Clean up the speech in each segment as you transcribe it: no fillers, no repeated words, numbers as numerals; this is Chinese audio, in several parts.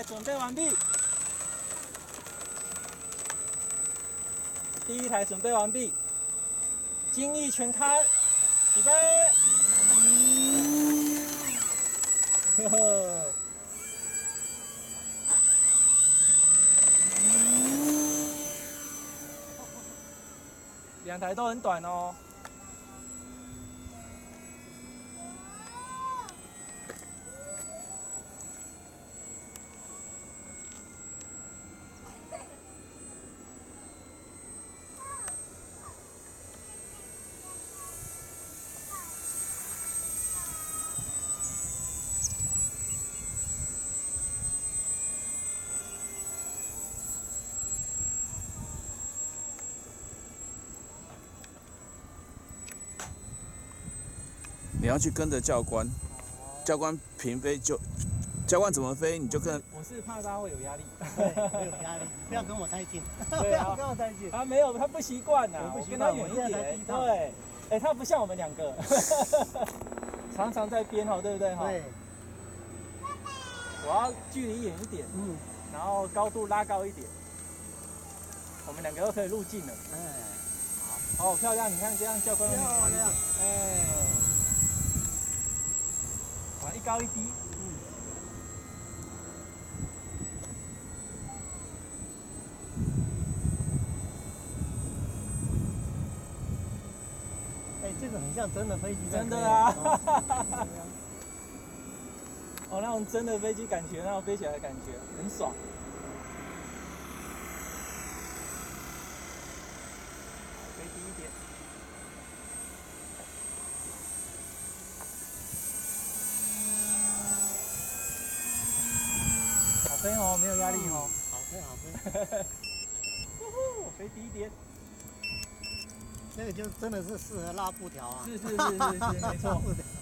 准备完毕。第一台准备完毕，精益全开，起飞！呵呵。两台都很短哦。 你要去跟着教官，教官平飞就，教官怎么飞你就跟。 我是怕他会有压力。 对，会有压力，不要跟我太近。 对啊， 不要太近。 他没有，他不习惯呐，我跟他远一点。对，哎，他不像我们两个，常常在边哈，对不对哈？ 对。 我要距离远一点，然后高度拉高一点，我们两个都可以入镜了。 哎， 好，漂亮！你看这样教官很漂亮。哎，啊，一高一低。 哎，这个很像真的飞机。 真的啊！哦，那种真的飞机感觉，那种飞起来的感觉很爽。飞低一点。好飞哦，没有压力哦。 好飞，好飞。 飞低一点。 那个就真的是适合拉布条啊。 是，没错。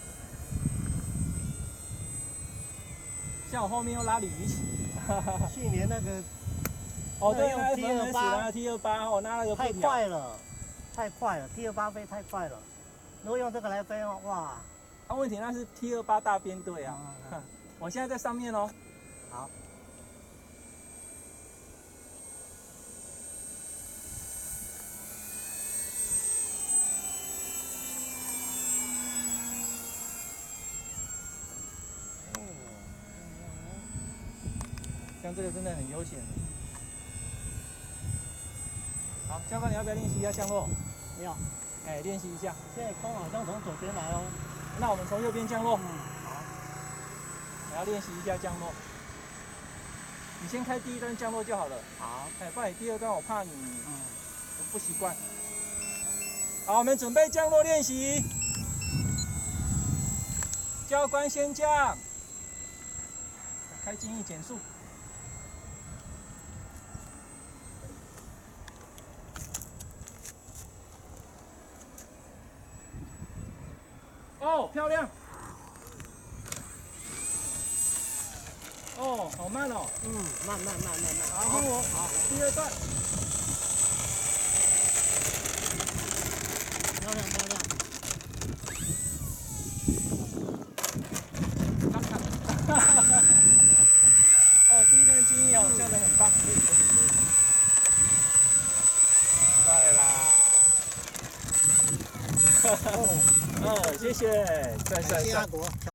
像我后面又拉鲤鱼旗。 去年那个。 哦，对，那 T28 T28哦，那个太快了，太快了 ，T28飞太快了。如果用这个来飞哦，哇！ 那问题那是 T28大编队啊。我现在在上面哦。 好。 像这个真的很悠闲。好，教官你要不要练习一下降落？ 要。 哎，练习一下。 现在风好像从左边来哦。 那我们从右边降落。 好。 我要练习一下降落。你先开第一段降落就好了。 好。 哎，不然你第二段我怕你不习惯。好，我们准备降落练习。教官先降。开精益减速。哦，漂亮！哦，好慢哦。 慢。 好，换我。好，第二段。 漂亮。 哦，第一段精益哦，降得很棒。帅啦！谢谢，帅。